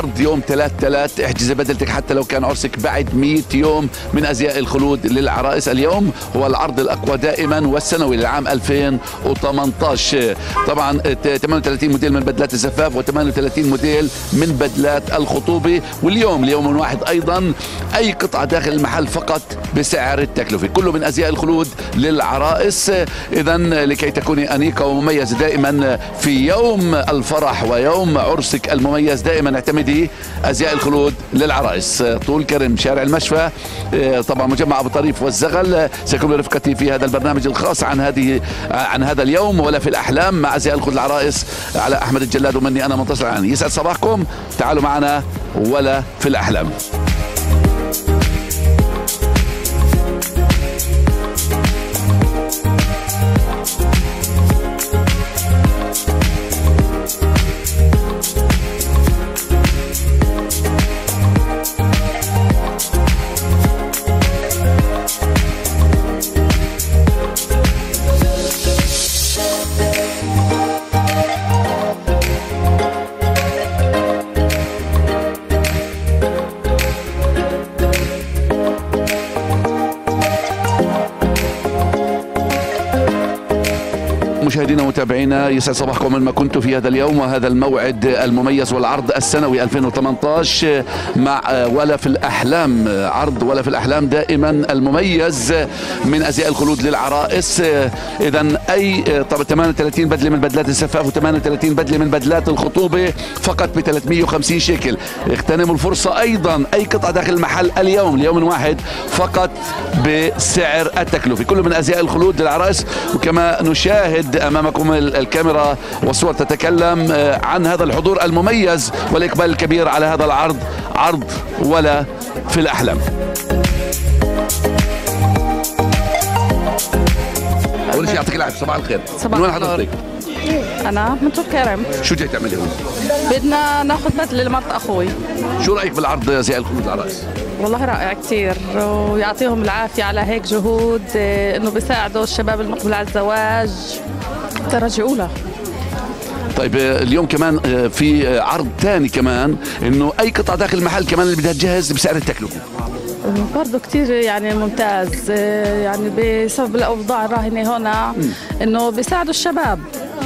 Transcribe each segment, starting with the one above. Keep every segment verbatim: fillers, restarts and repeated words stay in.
العرض يوم ثلاث ثلاث، احجز بدلتك حتى لو كان عرسك بعد مئة يوم من ازياء الخلود للعرائس. اليوم هو العرض الاقوى دائما والسنوي للعام ألفين وثمانية عشر. طبعا ثمانية وثلاثين موديل من بدلات الزفاف و38 موديل من بدلات الخطوبه. واليوم ليوم واحد ايضا اي قطعه داخل المحل فقط بسعر التكلفه، كله من ازياء الخلود للعرائس. اذا لكي تكوني انيقه ومميزه دائما في يوم الفرح ويوم عرسك المميز، دائما اعتمدي ازياء الخلود للعرائس. طول كرم، شارع المشفى، طبعا مجمع ابو طريف والزغل. سيكون رفقتي في هذا البرنامج الخاص عن هذه عن هذا اليوم ولا في الاحلام مع ازياء الخلود العرائس على احمد الجلاد، ومني انا منتصر العاني. يسعد صباحكم، تعالوا معنا ولا في الاحلام. مشاهدينا ومتابعينا، يسعد صباحكم من ما كنتم في هذا اليوم وهذا الموعد المميز والعرض السنوي ألفين وثمانية عشر مع ولا في الأحلام. عرض ولا في الأحلام دائما المميز من أزياء الخلود للعرائس. إذا أي طب ثمانية وثلاثين بدلة من بدلات الزفاف و38 بدلة من بدلات الخطوبة فقط ب ثلاثمئة وخمسين شيكل. اغتنموا الفرصة أيضا، أي قطعة داخل المحل اليوم ليوم واحد فقط بسعر التكلفة، كله من أزياء الخلود للعرائس. وكما نشاهد امامكم الكاميرا والصور تتكلم عن هذا الحضور المميز والاقبال الكبير على هذا العرض، عرض ولا في الاحلام. اول شيء يعطيك العافيه، صباح الخير. صباح من وين حضرتك؟ انا من طول كرم. شو جاي تعملي هون؟ بدنا ناخذ بدله لمرت اخوي. شو رايك بالعرض ازياء الخلود العرائس؟ والله رائع كثير، ويعطيهم العافيه على هيك جهود انه بيساعدوا الشباب المقبل على الزواج درجه اولى. طيب اليوم كمان في عرض ثاني كمان، انه اي قطعه داخل المحل كمان اللي بدها تجهز بسعر التكلفه. برضه كثير يعني ممتاز، يعني بسبب الاوضاع الراهنه هنا انه بيساعدوا الشباب،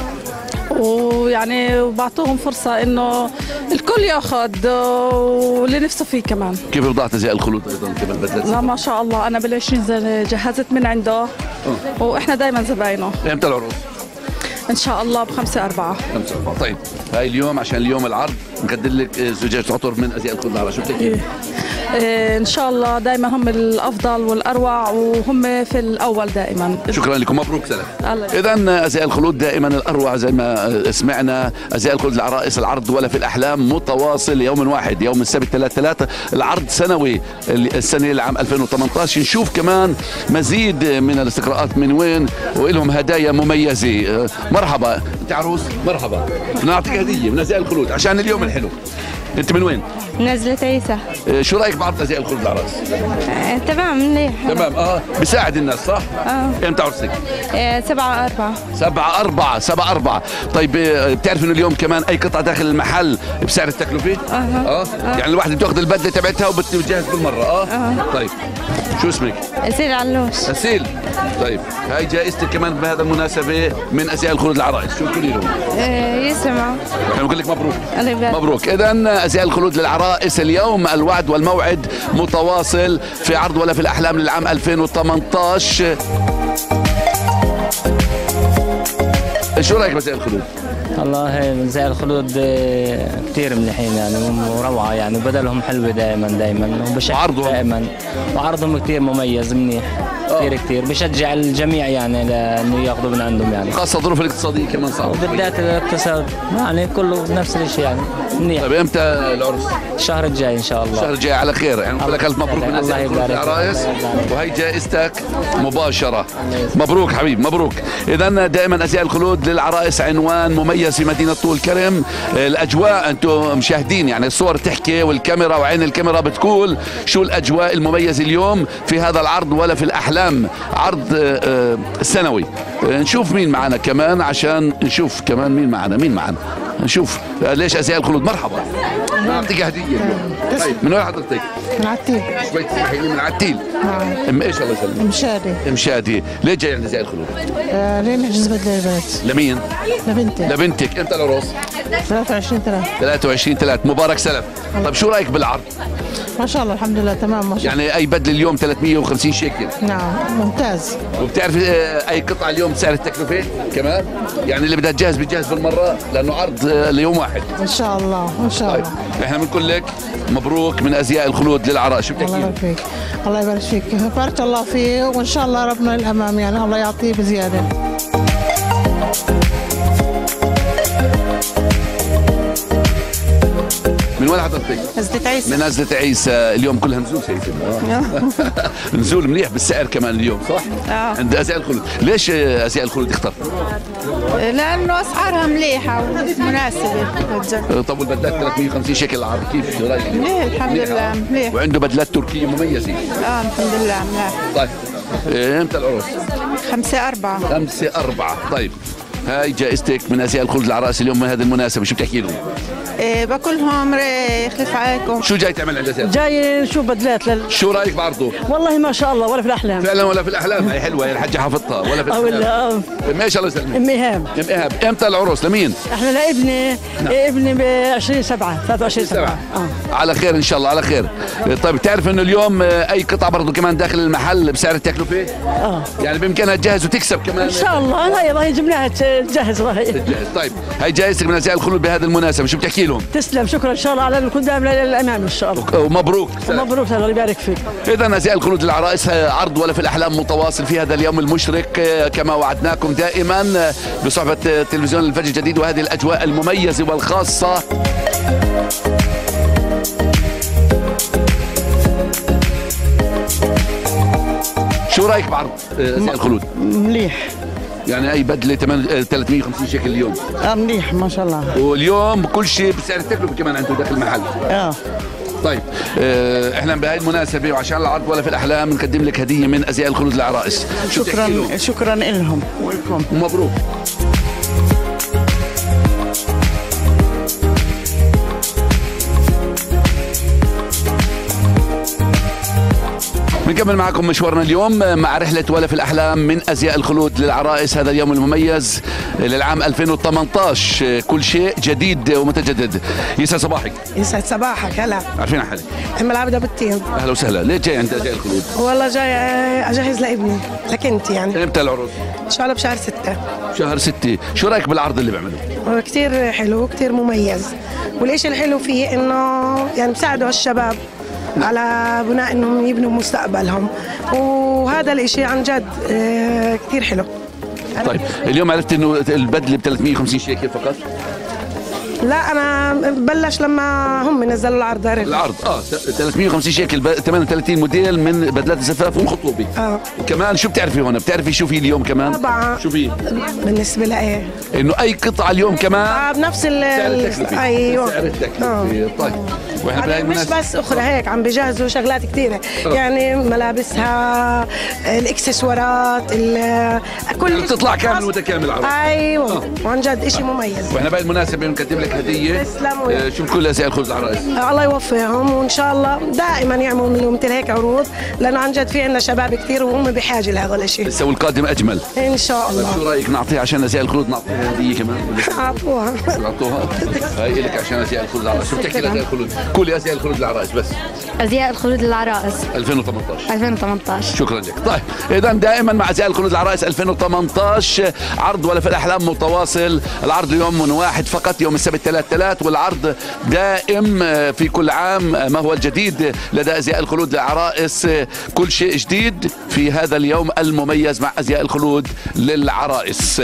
ويعني وبعطوهم فرصه انه الكل ياخذ واللي نفسه فيه كمان. كيف وضعت ازياء الخلود ايضا كمان بدلت؟ لا ما شاء الله، انا بال عشرين جهزت من عنده أوه. واحنا دائما زباينه. امتى العروض؟ ان شاء الله بخمسة أربعة. خمسة أربعة. طيب هاي اليوم عشان اليوم العرض نقدم لك زجاج عطر من ازياء الخلود العرائس، شو بتحكي؟ إيه ان شاء الله دائما هم الافضل والاروع وهم في الاول دائما. شكرا لكم، مبروك سلام. اذا ازياء الخلود دائما الاروع زي ما سمعنا، ازياء الخلود العرائس العرض ولا في الاحلام متواصل يوم واحد، يوم السبت ثلاث ثلاثة. العرض سنوي السنه لعام ألفين وثمانية عشر. نشوف كمان مزيد من الاستقراءات من وين ولهم هدايا مميزه. مرحبا، انت عروس؟ مرحبا، بنعطيك هديه من ازياء الخلود عشان اليوم الحلو. انت من وين؟ نزلة عيسى. شو رايك بعرض ازياء الخلود العرائس؟ آه، تمام منيح. تمام. اه بيساعد الناس صح؟ اه. امتى عرسك؟ آه، سبعة أربعة. سبعة أربعة سبعة أربعة. طيب بتعرف انه اليوم كمان اي قطعة داخل المحل بسعر التكلفة؟ اه. اه, آه. يعني الواحدة بتاخذ البدلة تبعتها وبتجهز بالمرة. اه. اه. طيب شو اسمك؟ أسيل علوش. أسيل. طيب هاي جائزتك كمان بهذا المناسبة من ازياء الخلود العرائس، شو بتقولي لهم؟ آه، يسمع. انا بقول لك مبروك. الله يبارك. مبروك. اذا ازياء الخلود للعرائس اليوم الوعد والموعد متواصل في عرض ولا في الاحلام للعام ألفين وثمانية عشر. شو رايك بازياء الخلود؟ والله زي الخلود كثير منيحين يعني وروعه، يعني بدلهم حلوه دائما دائما وبشكل دائما، وعرضهم كثير مميز منيح كثير كثير، بشجع الجميع يعني لانه ياخذوا من عندهم، يعني خاصه الظروف الاقتصاديه كمان صعبه، وبالذات الاقتصاد يعني كله نفس الشيء يعني منيح. طيب امتى العرس؟ الشهر الجاي ان شاء الله. الشهر الجاي على خير، يعني بقول لك الف مبروك من الله يبارك العرايس، وهي جائزتك مباشره. مبروك حبيب مبروك. اذا دائما ازياء الخلود للعرائس عنوان مميز في مدينه طول كرم. الاجواء انتم مشاهدين يعني الصور تحكي والكاميرا وعين الكاميرا بتقول شو الاجواء المميزه اليوم في هذا العرض ولا في الاحلام الاحلام عرض آه، سنوي. آه، نشوف مين معنا كمان عشان نشوف كمان مين معنا مين معنا نشوف. آه، ليش ازياء الخلود؟ مرحبا، نعطيك هديه. طيب من وين حضرتك؟ من عتيل. شوي تسمحي لي. من عتيل. ام ايش الله يسلمك؟ مشادي. مشادي. ليه جاي عند ازياء الخلود؟ آه ليه نحجز بدله للبنات. لمين؟ لبنتي. لبنتك. امتى العروس؟ ثلاثة وعشرين ثلاثة. ثلاثة وعشرين ثلاثة. مبارك سلف. طيب شو رايك بالعرض؟ ما شاء الله الحمد لله تمام ما شاء الله. يعني اي بدله اليوم ثلاثمية وخمسين شيكل. نعم ممتاز. وبتعرف آه، اي قطعه اليوم سعر التكلفه كمان؟ يعني اللي بدها تجهز بتجهز بالمره لانه عرض آه، ليوم واحد. ان شاء الله ان شاء طيب الله. احنا بنقول لك مبروك من ازياء الخلود للعراء. شو الله بتحكي؟ يبارك فيك. الله يبارك فيك. بارك الله فيه وان شاء الله ربنا للامام يعني الله يعطيه بزياده. من وين حضرتك؟ نزلة عيسى. من نزلة عيسى. اليوم كلها نزول شايفين. نزول منيح بالسعر كمان اليوم صح؟ اه عند ازياء الخلود. ليش آه، ازياء الخلود اخترتها؟ لانه اسعارها مليحه ومناسبه للجو. طب والبدلات ثلاثمية وخمسين شيكل العرض كيف رايك؟ مليح الحمد لله مليح. وعنده بدلات تركيه مميزه. اه الحمد لله مليح. طيب آه، امتى العروس؟ خمسة أربعة. خمسة أربعة. طيب هاي جائزتك من ازياء الخلود العراس اليوم من هذه المناسبة. شو بتحكي لهم؟ إيه بقولهم يخلف عليكم. شو جاي تعمل عند ازياء؟ جاي نشوف بدلات لل... شو رايك بعرضه؟ والله ما شاء الله ولا في الاحلام فعلا ولا في الاحلام. هي حلوه، هي الحجه حافظتها ولا في او الاحلام. ال- ما شاء الله يسلمك. ام ايهاب. ام ايهاب. امتى العروس لمين؟ احنا لابني ابني ب عشرين سبعة ثلاثة وعشرين سبعة. اه على خير ان شاء الله على خير. طيب بتعرف انه اليوم آه، اي قطعه برضه كمان داخل المحل بسعر التكلفه؟ اه يعني بامكانها تجهز وتكسب كمان. ان شاء الله هاي راهي جبناها تجهز راهي. تجهز. طيب هاي جائزتك من ازياء الخلود بهذه المناسبه. شو بتحكي لهم؟ تسلم شكرا ان شاء الله على الكل دائما للامام ان شاء الله. ومبروك. مبروك الله يبارك فيك. إذا أزياء الخلود للعرائس عرض ولا في الأحلام متواصل في هذا اليوم المشرق كما وعدناكم دائما بصحبة تلفزيون الفجر الجديد وهذه الأجواء المميزة والخاصة. شو رأيك بعرض أزياء الخلود؟ مليح. يعني أي بدلة ثلاثمية وخمسين شيكل اليوم. اه مليح ما شاء الله. واليوم كل شيء بسعر التكلفة كمان عنده داخل المحل. اه طيب آه، احنا بهاي المناسبة وعشان العرض ولا في الأحلام نقدم لك هدية من أزياء الخلود للعرائس. شو بتحكي لهم؟ شكرا شكرا لهم ولكم. مبروك. بنكمل معكم مشوارنا اليوم مع رحلة ولا في الأحلام من أزياء الخلود للعرائس هذا اليوم المميز للعام ألفين وثمانية عشر. كل شيء جديد ومتجدد. يسعد صباحك. يسعد صباحك. هلا عارفين حالك؟ ام العبده بالتين. أهلا وسهلا. ليه جاي عند أزياء الخلود؟ والله جاي اجهز لابني لك انت يعني. امتى العروض؟ ان شاء الله بشهر ستة. شهر ستة. شو رأيك بالعرض اللي بيعمله؟ هو كتير حلو كتير مميز. والإشي الحلو فيه انه يعني بساعدوا الشباب على بناء انهم يبنوا مستقبلهم وهذا الاشي عن جد آه، كثير حلو. طيب اليوم عرفت انه البدله ب ثلاثمية وخمسين شيكل فقط؟ لا انا بلش لما هم نزلوا العرض. العرض اه ثلاثمية وخمسين شيكل ثمانية وثلاثين موديل من بدلات الزفاف والخطوبه. اه وكمان شو بتعرفي هون؟ بتعرفي شو في اليوم كمان؟ طبعا. شو في؟ بالنسبه لايه؟ انه اي قطعه اليوم كمان آه بنفس ال سعر التكلفه. ايوه سعر التكلفه. طيب واحنا بهاي مش المناسبة بس اخرى هيك عم بجهزوا شغلات كثيره يعني ملابسها الاكسسوارات كل يعني بتطلع كامل متكامل عرض. ايوه آه. وعن جد شيء مميز. واحنا بهاي المناسبه بنقدم لك هديه. تسلموا. آه شو بكل ازياء الخبز العرائس. آه الله يوفقهم وان شاء الله دائما يعملوا من مثل هيك عروض لانه عن جد في عندنا شباب كثير وهم بحاجه لهذا الشيء. لسه والقادم اجمل ان شاء الله. شو رايك نعطيها عشان ازياء الخلود نعطيها هديه كمان؟ اعطوها. نعطوها. هاي لك عشان ازياء الخلود العرائس. شو بتحكي لازياء الخلود؟ قولي ازياء الخلود العرائس بس. أزياء الخلود للعرائس ألفين وثمانية عشر. ألفين وثمانية عشر. شكرا لك. طيب اذا دائما مع ازياء الخلود العرائس ألفين وثمانية عشر عرض ولا في الاحلام متواصل. العرض اليوم من واحد فقط يوم السبت ثلاث ثلاث والعرض دائم في كل عام. ما هو الجديد لدى ازياء الخلود للعرائس؟ كل شيء جديد في هذا اليوم المميز مع ازياء الخلود للعرائس.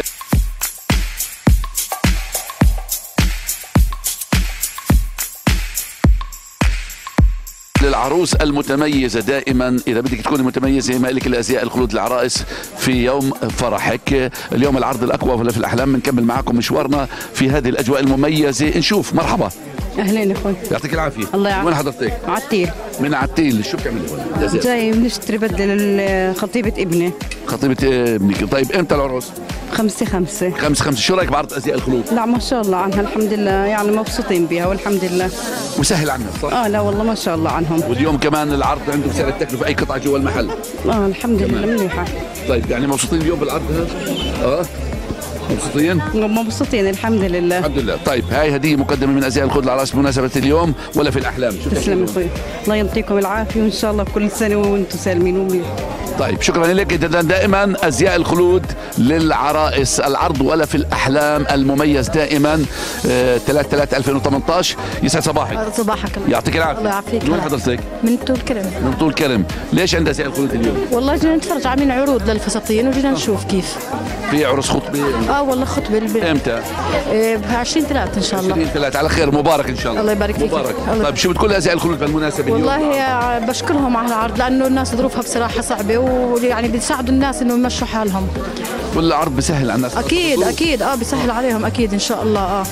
للعروس المتميزة دائما إذا بدك تكوني متميزة ما لك الأزياء الخلود العرائس في يوم فرحك. اليوم العرض الأقوى ولا في الأحلام. بنكمل معكم مشوارنا في هذه الأجواء المميزة. نشوف. مرحبا. اهلين اخوي. يعطيك العافيه. الله يعافيك. وين حضرتك؟ عتيل. من عتيل، شو بتعملي هون؟ جاي بنشتري بدل خطيبة ابني. خطيبة ابنك، طيب امتى العرس؟ خمسة خمسة. خمسة خمسة، شو رايك بعرض ازياء الخلود؟ لا ما شاء الله عنها الحمد لله، يعني مبسوطين بها والحمد لله. وسهل عنها صح؟ اه لا والله ما شاء الله عنهم. واليوم كمان العرض عنده بسعر التكلفة اي قطعة جوا المحل. اه الحمد لله منيحة. طيب يعني مبسوطين اليوم بالعرض هذا؟ اه مبسوطين؟ مبسوطين الحمد لله. الحمد لله. طيب هاي هدية مقدمة من ازياء الخلود للعراس بمناسبة اليوم ولا في الاحلام؟ تسلم اخوي، الله يعطيكم العافية وان شاء الله كل سنة وانتم سالمين ومنيح. طيب شكرا لك. دائما ازياء الخلود للعرائس، العرض ولا في الاحلام المميز دائما. ثلاثة ثلاثة ألفين وثمانية عشر. يسعد صباحك. صباحك يعطيك العافيه. الله يعافيك. من وين حضرتك؟ من طول كرم. من طول كرم. ليش عند ازياء الخلود اليوم؟ والله جينا نتفرج عاملين عروض للفساتين وجينا نشوف كيف. في عرس خطبه؟ اه والله خطبه البيت. امتى؟ إيه ب عشرين ثلاثة ان شاء الله. عشرين ثلاثة على خير، مبارك ان شاء الله. الله يبارك فيك. مبارك. الله. طيب شو بتقول لازياء الخلود بالمناسبه اليوم؟ والله بشكرهم على العرض لانه الناس ظروفها بصراحه صعبه ويعني بيساعدوا الناس انه يمشوا حالهم. كل عرض بسهل على الناس. اكيد اكيد اه بيسهل عليهم اكيد ان شاء الله. اه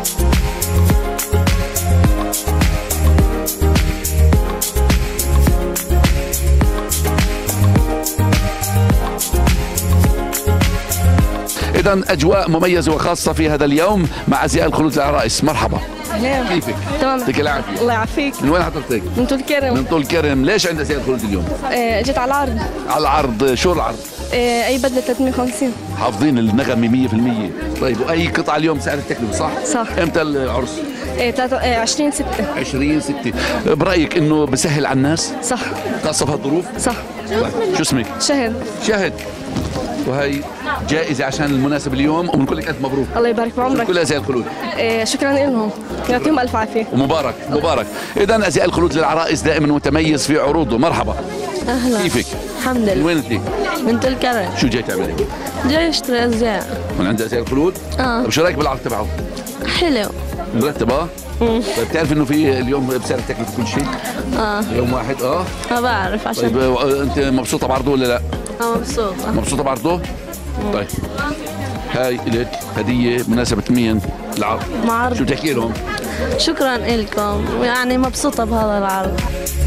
إذا أجواء مميزة وخاصة في هذا اليوم مع أزياء الخلود للعرائس. مرحبا. اهلا. كيفك؟ تمام. يعطيك العافية. الله يعافيك. من وين حضرتك؟ من طول كرم. من طول كرم. ليش عند أزياء الخلود اليوم؟ آه جيت على العرض. على العرض، شو العرض؟ آه اي بدله ثلاثمية وخمسين. حافظين النغمة مية بالمية. طيب وأي قطعة اليوم سعر التكلفة صح؟ صح. إمتى العرس؟ آه عشرين ستة. عشرين ستة. برأيك إنه بسهل على الناس؟ صح. خاصة بهالظروف؟ صح. طيب شو اسمك؟ شهد. شهد. وهي جائزة عشان المناسبة اليوم وبنقول لك ألف مبروك. الله يبارك بعمرك. كلها أزياء الخلود. آه شكرا لهم، يعطيهم ألف عافية. ومبارك مبارك. إذا أزياء الخلود للعرائس دائما متميز في عروضه. مرحبا. اهلا. كيفك؟ الحمد من لله. وين أنت؟ من طول كرم. شو جاي تعملي؟ جاي اشتري ازياء. من عند أزياء الخلود؟ اه. طيب شو رأيك بالعرض تبعه؟ حلو. مرتب اه؟ طيب بتعرف إنه في اليوم بسعر التكلفة كل شيء؟ اه يوم واحد اه؟ ما بعرف عشان. طيب آه، أنت مبسوطة بعرضه ولا لا؟ اه مبسوطة. مبسوطة بعرضه؟ طيب هاي لك هدية مناسبة مين؟ العرض. معرض. شو بتحكي لهم؟ شكرا لكم، يعني مبسوطة بهذا العرض.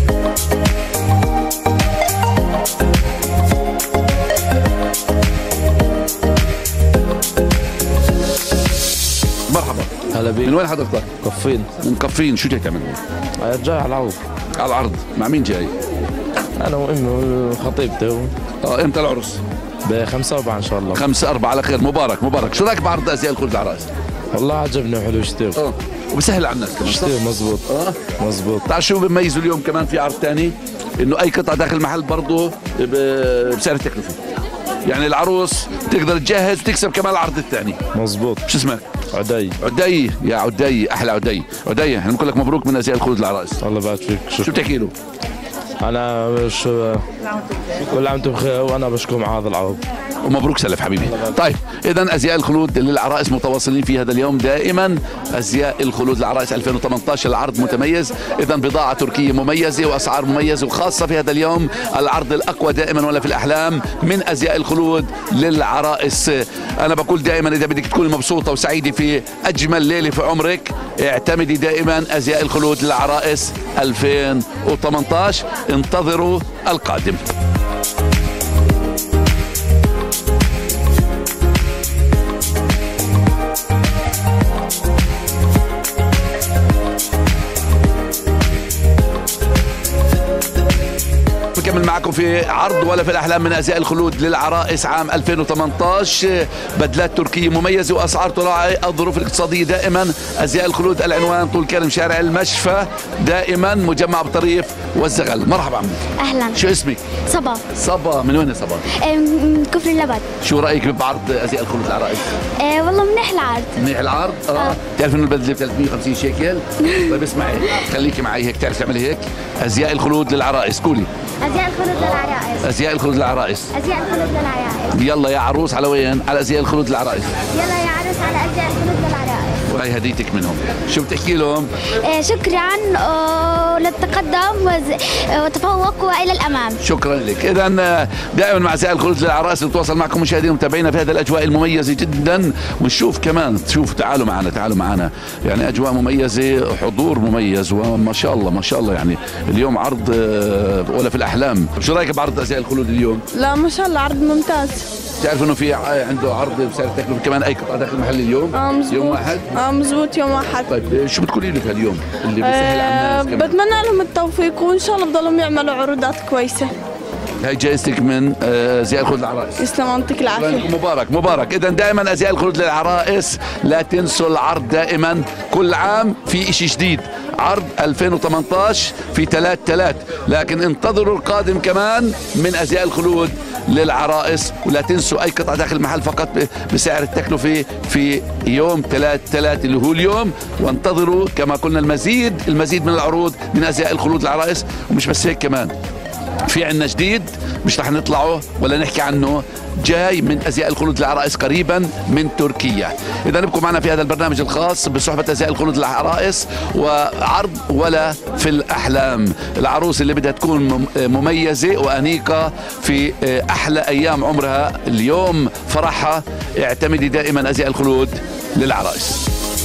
مرحبا. هلا بيك. من وين حضرتك؟ كفين. من كفين. شو جاي تعمل؟ جاي على العرض. على العرض. مع مين جاي؟ انا وامي وخطيبتي. اه امتى العرس؟ ب خمسة أربعة ان شاء الله. خمسة أربعة على خير، مبارك مبارك. شو رايك بعرض أزياء الخلود للعرائس؟ والله عجبني وحلو كثير. اه وبسهل على الناس كمان صح؟ كثير مزبوط. اه مزبوط. بتعرف شو بميزه اليوم كمان في عرض ثاني؟ انه اي قطعه داخل المحل برضه ب- بسعر التكلفه. يعني العروس تقدر تجهز وتكسب كمان العرض الثاني. مزبوط. شو اسمك؟ عدي. عدي. يا عدي احلى عدي. عدي احنا بنقول لك مبروك من ازياء الخلود للعرائس. الله يبارك فيك. شو شكرا. بتحكي له؟ انا شو كل عام وانتم بخير وانا بشكركم على هذا العرض. ومبروك سلف حبيبي. طيب اذا ازياء الخلود للعرائس متواصلين في هذا اليوم دائما. ازياء الخلود للعرائس ألفين وثمانية عشر العرض متميز. اذا بضاعه تركيه مميزه واسعار مميزه وخاصه في هذا اليوم. العرض الاقوى دائما ولا في الاحلام من ازياء الخلود للعرائس. انا بقول دائما اذا بدك تكوني مبسوطه وسعيده في اجمل ليله في عمرك اعتمدي دائما ازياء الخلود للعرائس ألفين وثمانية عشر. انتظروا القادم. بكمل معكم في عرض ولا في الاحلام من ازياء الخلود للعرائس عام ألفين وثمانية عشر. بدلات تركيه مميزه واسعار تراعي الظروف الاقتصاديه دائما. ازياء الخلود العنوان طول كرم شارع المشفى دائما مجمع ابو طريف والزغل. مرحبا عمي. اهلا. شو اسمك؟ صبا. صبا. من وين صبا؟ من كفر اللبن. شو رايك بعرض ازياء الخلود للعرائس؟ آه والله منيح العرض. منيح العرض؟ اه, آه. بتعرف انه البدله ب ثلاثمية وخمسين شيكل؟ طيب اسمعي خليكي معي هيك، تعرف تعملي هيك؟ ازياء الخلود للعرائس. قولي ازياء الخلود للعرائس. ازياء الخلود للعرائس. ازياء الخلود للعرائس. يلا يا عروس على وين؟ على ازياء الخلود للعرائس. يلا يا عروس على ازياء الخلود للعرائس. وهي هديتك منهم. شو بتحكي لهم؟ آه، شكرا آه، للتقدم وز- آه، وتفوق والى الامام. شكرا لك. اذا دائما مع زي الخلود للعرائس نتواصل معكم مشاهدينا ومتابعينا في هذه الاجواء المميزه جدا، ونشوف كمان شوف تعالوا معنا تعالوا معنا يعني اجواء مميزه، حضور مميز، وما شاء الله ما شاء الله يعني اليوم عرض آه، ولا في الاحلام. شو رايك بعرض ازياء الخلود اليوم؟ لا ما شاء الله عرض ممتاز. تعرف انه في عنده عرض بسعر التكلفه كمان اي قطعه داخل المحل اليوم؟ اه مزبوط. يوم واحد؟ اه مزبوط يوم واحد. طيب شو بتقولي له في اليوم اللي بيسهل على آه الناس كمان؟ بتمنى لهم التوفيق وان شاء الله بضلهم يعملوا عروضات كويسه. هاي جائزتك من آه، ازياء الخلود للعرائس. يسلم يعطيك العافيه. مبارك مبارك. اذا دائما ازياء الخلود للعرائس لا تنسوا العرض دائما، كل عام في شيء جديد. عرض ألفين وثمانية عشر في ثلاث ثلاث، لكن انتظروا القادم كمان من ازياء الخلود للعرائس، ولا تنسوا اي قطعه داخل المحل فقط بسعر التكلفه في يوم ثلاث ثلاث اللي هو اليوم. وانتظروا كما قلنا المزيد المزيد من العروض من ازياء الخلود للعرائس. ومش بس هيك كمان في عنا جديد مش رح نطلعه ولا نحكي عنه، جاي من ازياء الخلود للعرائس قريبا من تركيا. اذا ابقوا معنا في هذا البرنامج الخاص بصحبه ازياء الخلود للعرائس وعرض ولا في الاحلام. العروس اللي بدها تكون مميزه وانيقه في احلى ايام عمرها، اليوم فرحها، اعتمدي دائما ازياء الخلود للعرائس.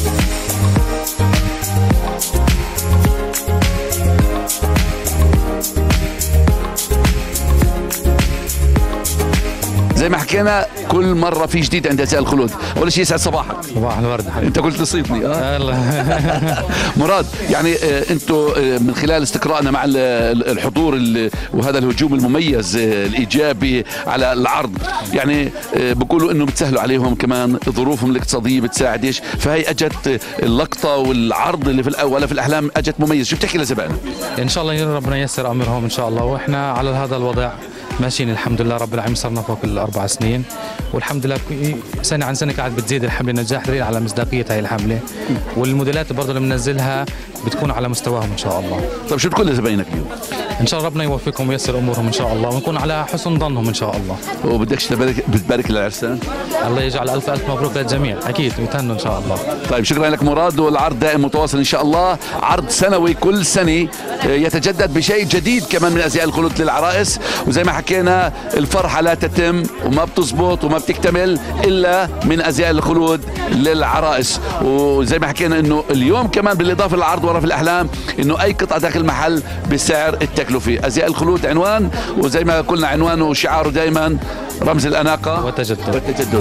زي ما حكينا كل مره في جديد عند ازياء الخلود. اول شيء يسعد صباحك. صباح الورد حبيبي. انت قلت تصيدني اه الله. مراد، يعني آه انتم آه من خلال استقرائنا مع الحضور وهذا الهجوم المميز آه الايجابي على العرض، يعني آه بقولوا انه بتسهلوا عليهم كمان ظروفهم الاقتصاديه بتساعدش، فهي اجت اللقطه والعرض اللي في ولا في الاحلام اجت مميز. شو بتحكي لزبائننا؟ ان شاء الله ربنا ييسر امرهم ان شاء الله، واحنا على هذا الوضع ماشيين الحمد لله رب العالمين. صرنا فوق الاربع سنين والحمد لله سنه عن سنه قاعد بتزيد الحمله نجاح دليل على مصداقيه هاي الحمله، والموديلات برضه اللي بننزلها بتكون على مستواهم ان شاء الله. طيب شو تقول لزباينك اليوم؟ ان شاء الله ربنا يوفقهم وييسر امورهم ان شاء الله، ونكون على حسن ظنهم ان شاء الله. وبدكش تبارك بتبارك للعرسان؟ الله يجعل الف الف مبروك للجميع، اكيد بيتهنوا ان شاء الله. طيب شكرا لك مراد، والعرض دائم متواصل ان شاء الله، عرض سنوي كل سنه يتجدد بشيء جديد كمان من ازياء الخلود للعرائس. وزي ما حكينا الفرحه لا تتم وما بتزبط وما بتكتمل الا من ازياء الخلود للعرائس. وزي ما حكينا انه اليوم كمان بالاضافه للعرض ورا في الاحلام انه اي قطعه داخل المحل بسعر التكلفه. ازياء الخلود عنوان، وزي ما قلنا عنوانه وشعاره دائما رمز الاناقه والتجدد والتجدد.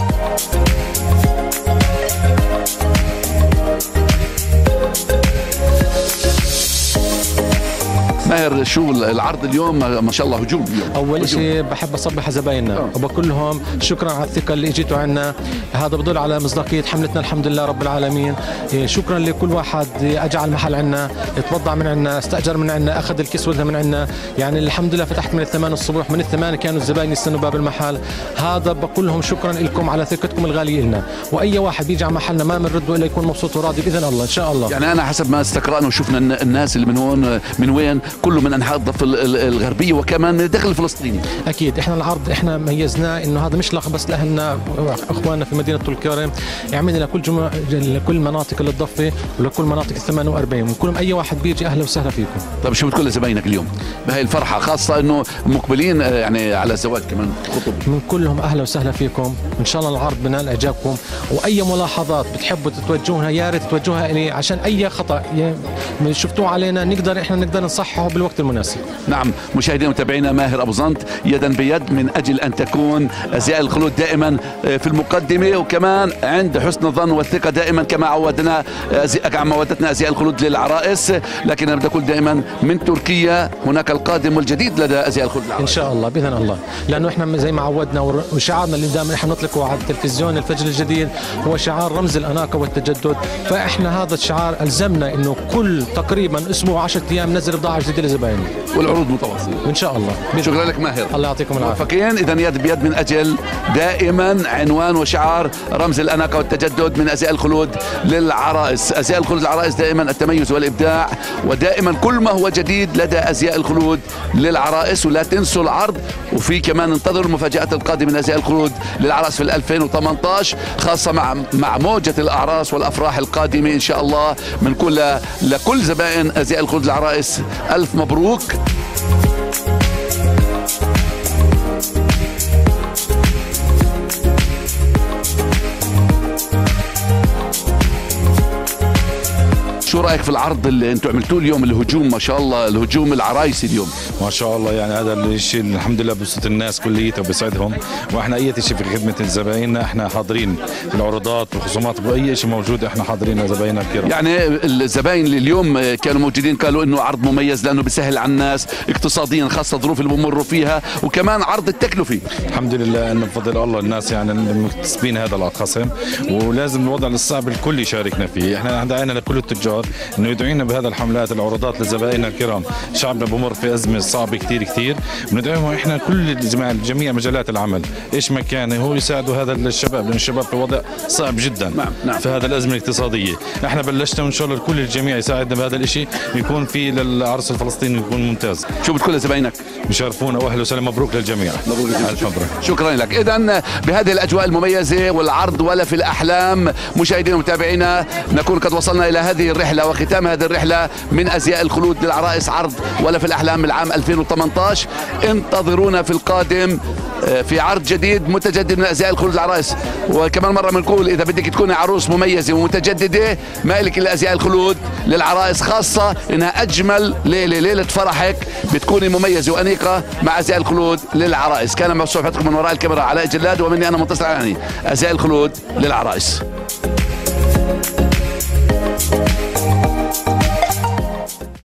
ماهر، شو العرض اليوم؟ ما شاء الله هجوم اليوم. اول شيء بحب اصبح على زبايننا وبقول لهم شكرا على الثقه اللي اجيتوا عنا، هذا بدل على مصداقيه حملتنا الحمد لله رب العالمين. شكرا لكل واحد اجى على المحل عنا، اتوضع من عنا، استاجر من عنا، اخذ الكسوه من عنا، يعني الحمد لله فتحت من الثمان الصبح، من الثمان كانوا الزباين يستنوا باب المحل. هذا بقول لهم شكرا لكم على ثقتكم الغاليه لنا، واي واحد بيجي على محلنا ما بنرده الا يكون مبسوط وراضي باذن الله ان شاء الله. يعني انا حسب ما استقرانا وشفنا الناس اللي من هون من وين، كله من انحاء الضفه الغربيه وكمان من الداخل الفلسطيني. اكيد احنا العرض احنا ميزناه انه هذا مش لقب بس لاهلنا اخواننا في مدينه طول الكرم، يعمل لنا كل جمع لكل مناطق الضفه ولكل مناطق ال ثمانية وأربعين، وكل اي واحد بيجي اهلا وسهلا فيكم. طيب شو بتقول لزباينك اليوم بهي الفرحه، خاصه انه مقبلين يعني على الزواج كمان خطب؟ من كلهم اهلا وسهلا فيكم، ان شاء الله العرض بنال اعجابكم، واي ملاحظات بتحبوا تتوجهوها يا ريت تتوجهوها الي عشان اي خطا شفتوه علينا نقدر احنا نقدر نصححه بالوقت المناسب. نعم مشاهدينا ومتابعينا، ماهر ابو زنط يدا بيد من اجل ان تكون ازياء الخلود دائما في المقدمه، وكمان عند حسن الظن والثقه دائما كما عودنا كما عودتنا ازياء الخلود للعرائس. لكن انا بدي اقول دائما من تركيا هناك القادم والجديد لدى ازياء الخلود للعرائس ان شاء الله باذن الله، لانه احنا زي ما عودنا وشعارنا اللي دائما احنا نطلقه على التلفزيون الفجر الجديد هو شعار رمز الاناقه والتجدد، فاحنا هذا الشعار الزمنا انه كل تقريبا اسبوع عشرة ايام ننزل بضاعه جديده زبايننا والعروض متواصله ان شاء الله. شكرا لك ماهر، الله يعطيكم العافيه. موفقين. اذا يد بيد من اجل دائما عنوان وشعار رمز الاناقه والتجدد من ازياء الخلود للعرائس. ازياء الخلود للعرائس دائما التميز والابداع، ودائما كل ما هو جديد لدى ازياء الخلود للعرائس. ولا تنسوا العرض، وفي كمان انتظروا المفاجات القادمه من ازياء الخلود للعرائس في ألفين وثمانية عشر، خاصه مع مع موجه الاعراس والافراح القادمه ان شاء الله. بنقول لكل زبائن ازياء الخلود للعرائس الف مبروك. شو رايك في العرض اللي انتم عملتوه اليوم؟ الهجوم ما شاء الله، الهجوم العرايسي اليوم ما شاء الله، يعني هذا الشيء الحمد لله بيبسط الناس كليتها وبيسعدهم. واحنا اي شيء في خدمه الزبايننا احنا حاضرين في العروضات والخصومات واي شيء موجود احنا حاضرين لزبايننا الكرام. يعني الزباين اللي اليوم كانوا موجودين قالوا انه عرض مميز لانه بيسهل على الناس اقتصاديا، خاصه الظروف اللي بمروا فيها، وكمان عرض التكلفه. الحمد لله انه بفضل الله الناس يعني مكتسبين هذا الخصم، ولازم الوضع الصعب الكل يشاركنا فيه. احنا دعينا لكل التجار انه يدعينا بهذا الحملات العروضات لزبائننا الكرام. شعبنا بمر في ازمه صعبه كثير كثير، بندعيهم احنا كل جميع مجالات العمل ايش ما كان هو يساعدوا هذا الشباب، لان الشباب في وضع صعب جدا نعم. نعم. في هذا الازمه الاقتصاديه. احنا بلشنا وان شاء الله كل الجميع يساعدنا بهذا الشيء، يكون في للعرس الفلسطيني يكون ممتاز. شو بتقول لزباينك؟ بشرفونا واهلا وسهلا، مبروك للجميع. مبروك الف مبروك. شكرا لك. اذا بهذه الاجواء المميزه والعرض ولا في الاحلام، مشاهدينا ومتابعينا نكون قد وصلنا الى هذه الرحله وختام هذه الرحله من ازياء الخلود للعرائس، عرض ولا في الاحلام من العام ألفين وثمانية عشر. انتظرونا في القادم في عرض جديد متجدد من ازياء الخلود للعرائس. وكمان مره بنقول اذا بدك تكوني عروس مميزه ومتجدده ما لك الا ازياء الخلود للعرائس، خاصه انها اجمل ليله، ليله فرحك بتكوني مميزه وانيقه مع ازياء الخلود للعرائس. كان مع صحبتكم من وراء الكاميرا علاء جلاد، ومني انا منتصر العناني. ازياء الخلود للعرائس.